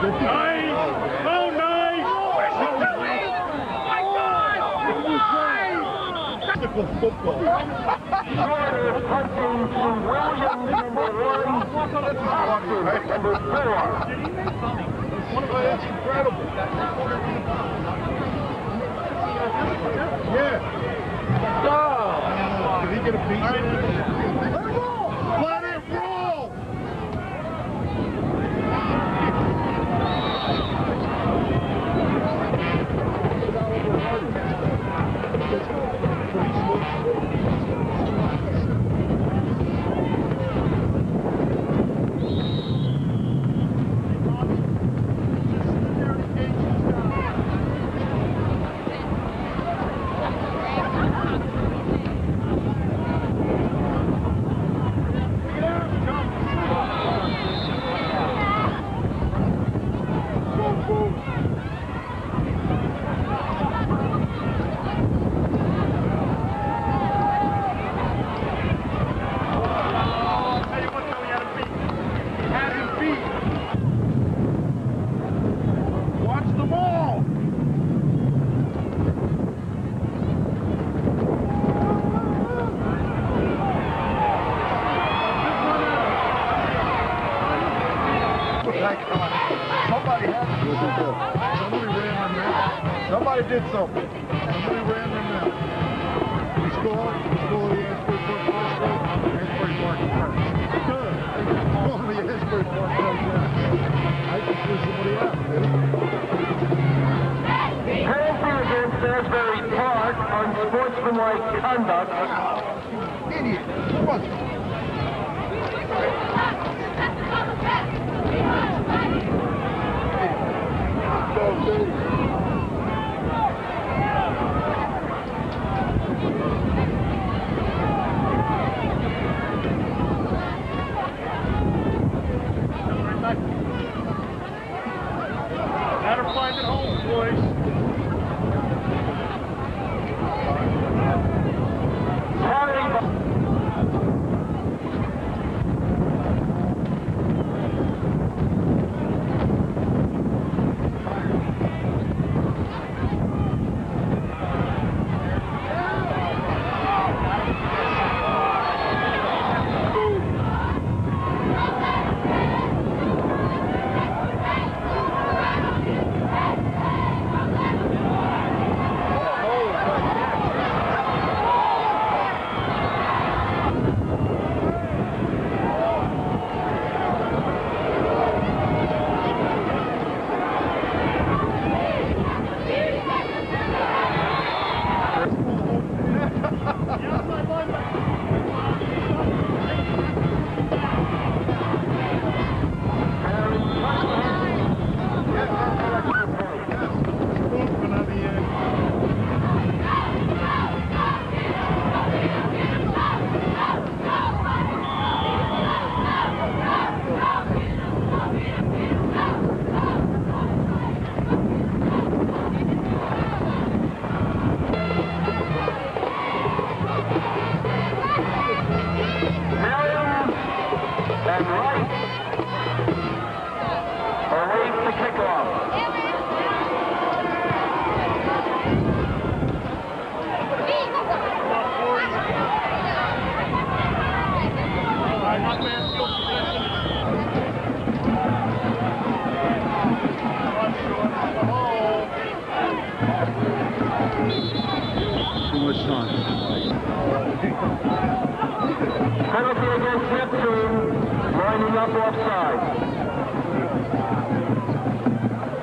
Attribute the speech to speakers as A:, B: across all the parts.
A: Nice! Oh, nice! What is he doing? My God! Tactical football.
B: Jordan punching to Williams, number 1, Hawkins, number 4.
A: That's incredible. Yeah. Oh. Did he get a piece of it? Let it roll! Somebody had to do something. Somebody ran them out. Somebody did something. Somebody ran them out. We scored. We scored the Asbury Park first goal. Asbury Park first. Good. Well, the Asbury Park touchdown. I can see somebody out.
B: Penalty against Asbury Park, unsportsmanlike conduct.
A: Idiot. Come on. Gotta find it home, boys.
B: Penalty against Neptune, lining up offside.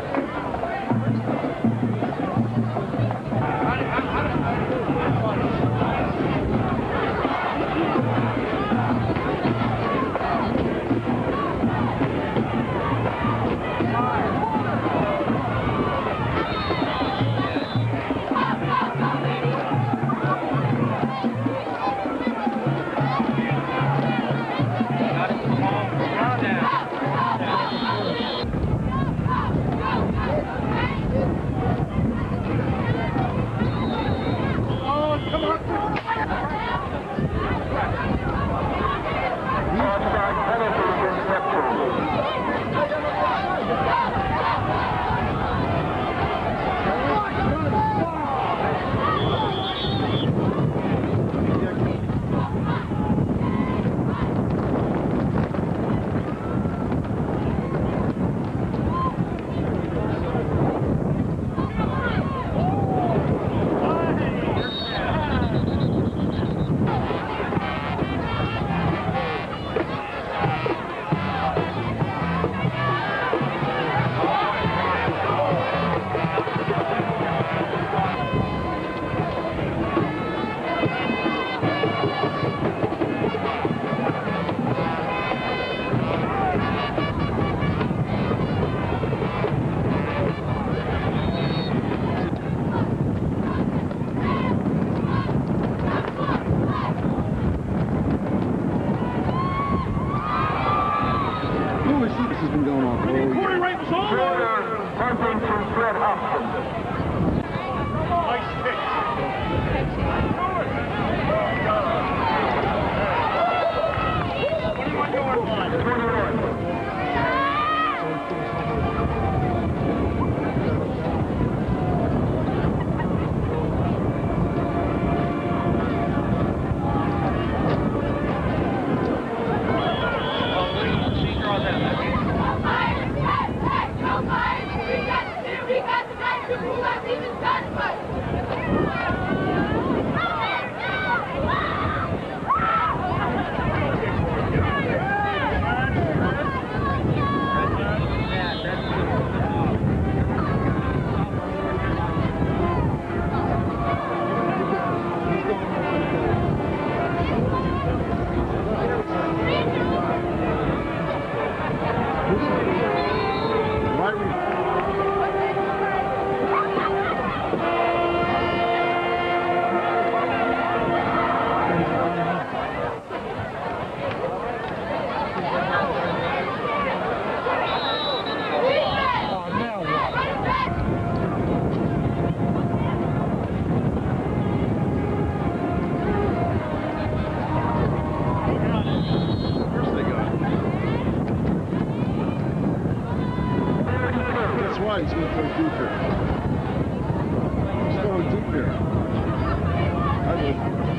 A: He's going to play deep here. He's going deep here. I would.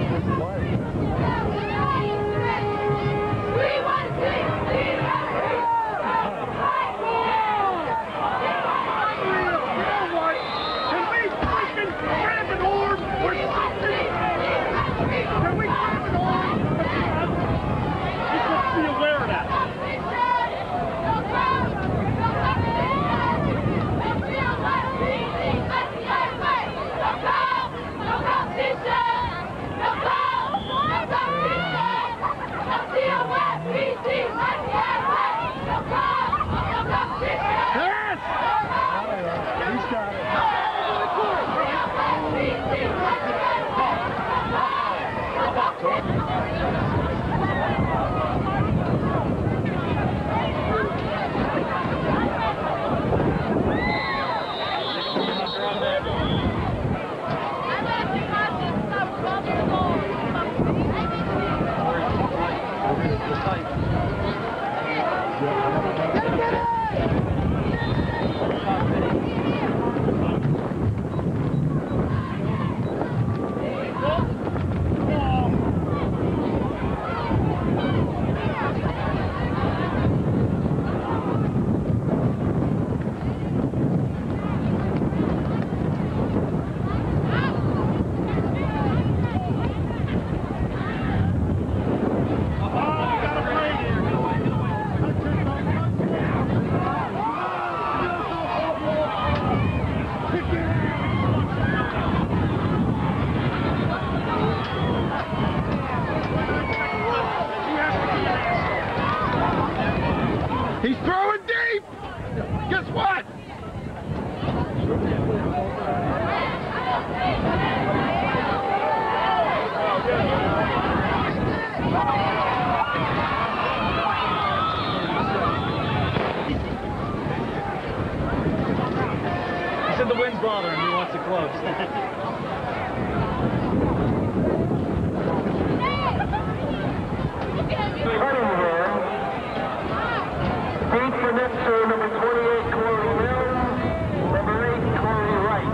B: He's throwing deep! Guess what?
C: He said the wind's bothering him, he wants it close.
B: Deep for next to number 28, Corey Mills, number 8, Corey Wright.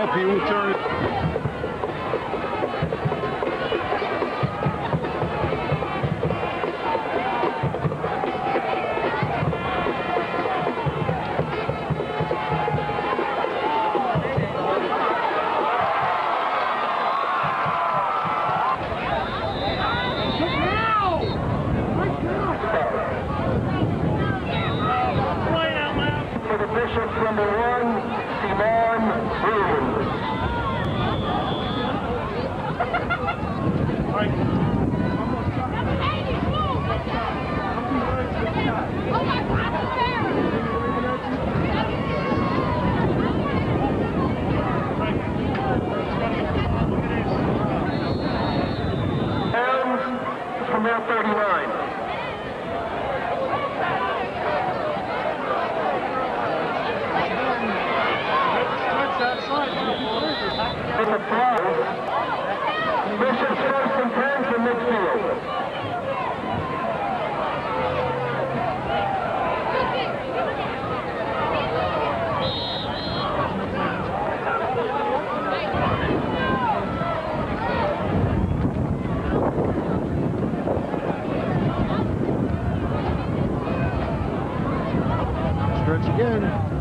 A: up, he will turn it.
B: For the Bishops, number 1, Simon Williams. Helms from Air 39. In the prize, Bishop's 1st and 10 from midfield.
A: Stretch again.